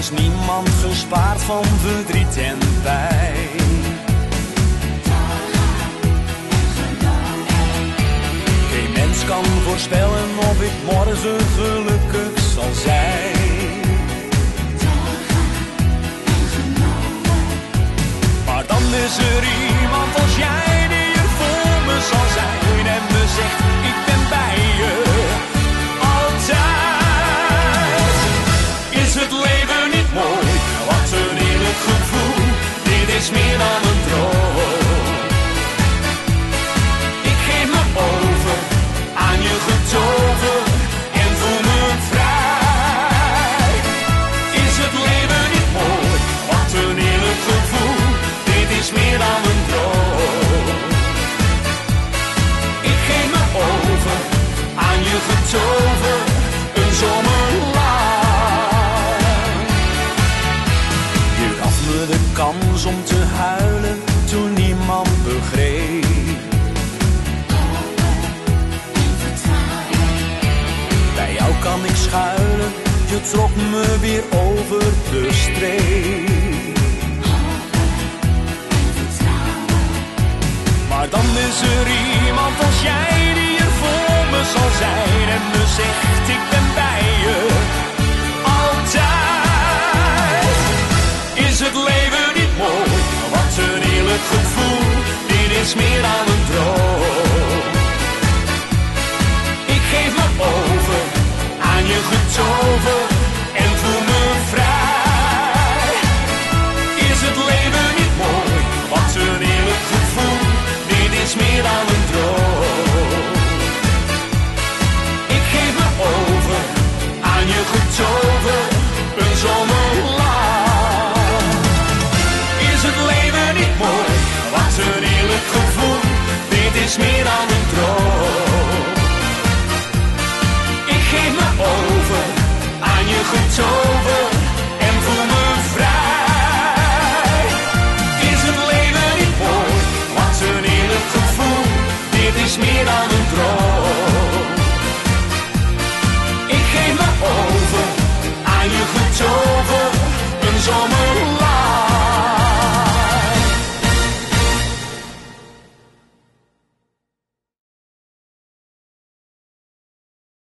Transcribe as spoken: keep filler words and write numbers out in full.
ons niemand gespaard van verdriet en pijn. Geen mens kan voorspellen of ik morgen gelukkig zal zijn. Maar dan is er iemand als jij die er voor me zal zijn en me zegt ik ben bij je altijd. Is het leven niet mooi? Wat een heerlijk gevoel. Dit is meer dan een droom. Ik geef me over aan je getover en voel me vrij. Is het leven niet mooi? Wat een heerlijk gevoel. Dit is meer dan een droom. Ik geef me over aan je getover, een zomer lang. Je gaf me de kans om te huilen toen niemand begreep. Bij jou kan ik schuilen, je trok me weer over de streep. Maar dan is er iemand als jij die er voor me zal zijn en me zegt